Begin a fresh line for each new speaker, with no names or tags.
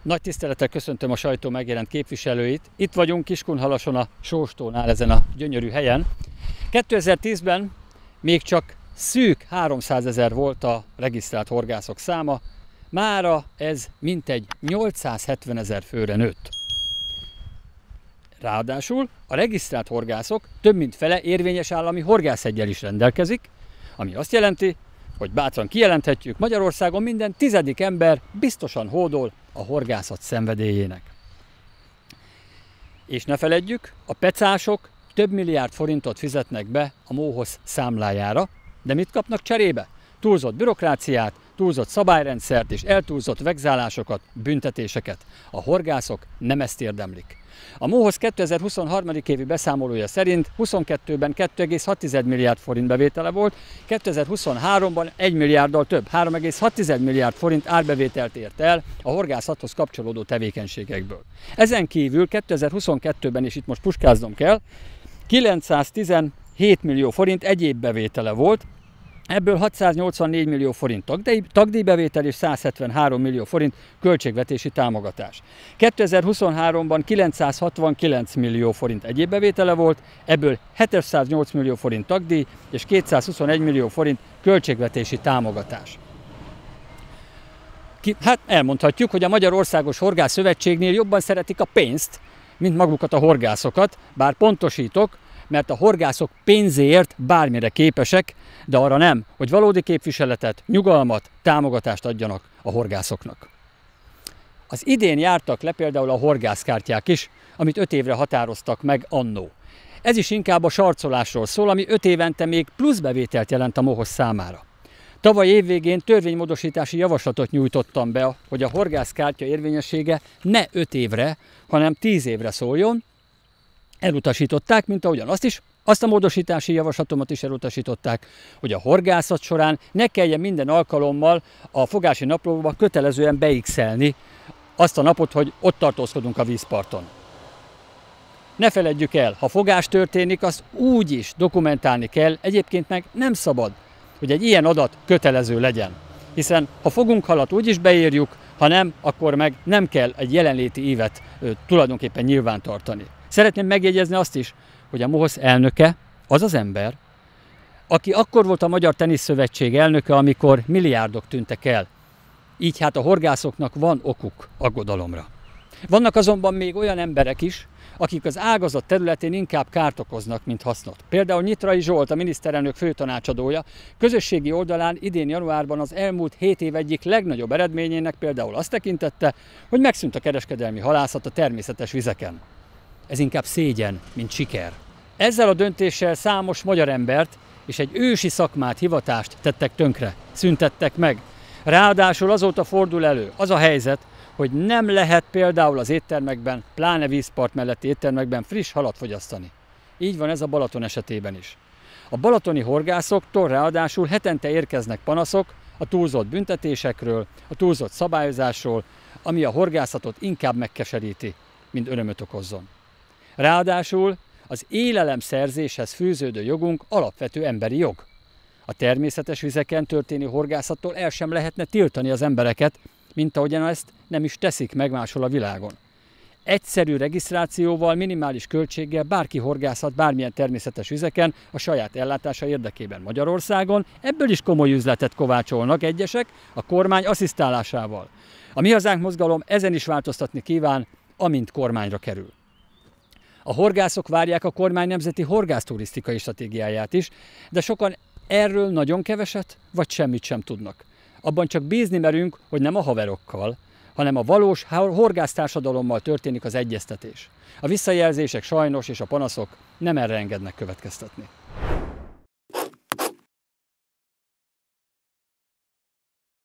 Nagy tisztelettel köszöntöm a sajtó megjelent képviselőit. Itt vagyunk Kiskunhalason a Sóstónál, ezen a gyönyörű helyen. 2010-ben még csak szűk 300 000 volt a regisztrált horgászok száma, mára ez mintegy 870 000 főre nőtt. Ráadásul a regisztrált horgászok több mint fele érvényes állami horgászeggyel is rendelkezik, ami azt jelenti, hogy bátran kijelenthetjük, Magyarországon minden 10. ember biztosan hódol a horgászat szenvedélyének. És ne feledjük, a pecások több milliárd forintot fizetnek be a MÓHOSZ számlájára, de mit kapnak cserébe? Túlzott bürokráciát, túlzott szabályrendszert és eltúlzott vegzálásokat, büntetéseket. A horgászok nem ezt érdemlik. A MÓHOSZ 2023. évi beszámolója szerint 22-ben 2,6 milliárd forint bevétele volt, 2023-ban 1 milliárddal több, 3,6 milliárd forint árbevételt ért el a horgászathoz kapcsolódó tevékenységekből. Ezen kívül 2022-ben, és itt most puskáznom kell, 917 millió forint egyéb bevétele volt, ebből 684 millió forint tagdíjbevétel és 173 millió forint költségvetési támogatás. 2023-ban 969 millió forint egyéb bevétele volt, ebből 708 millió forint tagdíj és 221 millió forint költségvetési támogatás. Hát elmondhatjuk, hogy a Magyarországos Horgász Szövetségnél jobban szeretik a pénzt, mint magukat a horgászokat, bár pontosítok, mert a horgászok pénzéért bármire képesek, de arra nem, hogy valódi képviseletet, nyugalmat, támogatást adjanak a horgászoknak. Az idén jártak le például a horgászkártyák is, amit 5 évre határoztak meg annó. Ez is inkább a sarcolásról szól, ami 5 évente még plusz bevételt jelent a MÓHOSZ számára. Tavaly évvégén törvénymódosítási javaslatot nyújtottam be, hogy a horgászkártya érvényessége ne 5 évre, hanem 10 évre szóljon. Elutasították, mint ahogyan azt a módosítási javaslatomat is elutasították, hogy a horgászat során ne kelljen minden alkalommal a fogási naplóba kötelezően beixelni azt a napot, hogy ott tartózkodunk a vízparton. Ne feledjük el, ha fogás történik, azt úgy is dokumentálni kell, egyébként meg nem szabad, hogy egy ilyen adat kötelező legyen. Hiszen ha fogunk halat, úgy is beírjuk, ha nem, akkor meg nem kell egy jelenléti ívet tulajdonképpen nyilvántartani. Szeretném megjegyezni azt is, hogy a MÓHOSZ elnöke az az ember, aki akkor volt a Magyar Teniszszövetség elnöke, amikor milliárdok tűntek el. Így hát a horgászoknak van okuk aggodalomra. Vannak azonban még olyan emberek is, akik az ágazat területén inkább kárt okoznak, mint hasznot. Például Nyitrai Zsolt, a miniszterelnök főtanácsadója, közösségi oldalán idén januárban az elmúlt 7 év egyik legnagyobb eredményének például azt tekintette, hogy megszűnt a kereskedelmi halászat a természetes vizeken. Ez inkább szégyen, mint siker. Ezzel a döntéssel számos magyar embert és egy ősi szakmát, hivatást tettek tönkre, szüntettek meg. Ráadásul azóta fordul elő az a helyzet, hogy nem lehet például az éttermekben, pláne vízpart melletti éttermekben friss halat fogyasztani. Így van ez a Balaton esetében is. A balatoni horgászoktól ráadásul hetente érkeznek panaszok a túlzott büntetésekről, a túlzott szabályozásról, ami a horgászatot inkább megkeseríti, mint örömöt okozzon. Ráadásul az élelemszerzéshez fűződő jogunk alapvető emberi jog. A természetes vizeken történő horgászattól el sem lehetne tiltani az embereket, mint ahogyan ezt nem is teszik meg máshol a világon. Egyszerű regisztrációval, minimális költséggel bárki horgászhat bármilyen természetes vizeken a saját ellátása érdekében. Magyarországon ebből is komoly üzletet kovácsolnak egyesek a kormány asszisztálásával. A Mi Hazánk mozgalom ezen is változtatni kíván, amint kormányra kerül. A horgászok várják a kormány nemzeti horgászturisztikai stratégiáját is, de sokan erről nagyon keveset, vagy semmit sem tudnak. Abban csak bízni merünk, hogy nem a haverokkal, hanem a valós horgásztársadalommal történik az egyeztetés. A visszajelzések sajnos és a panaszok nem erre engednek következtetni.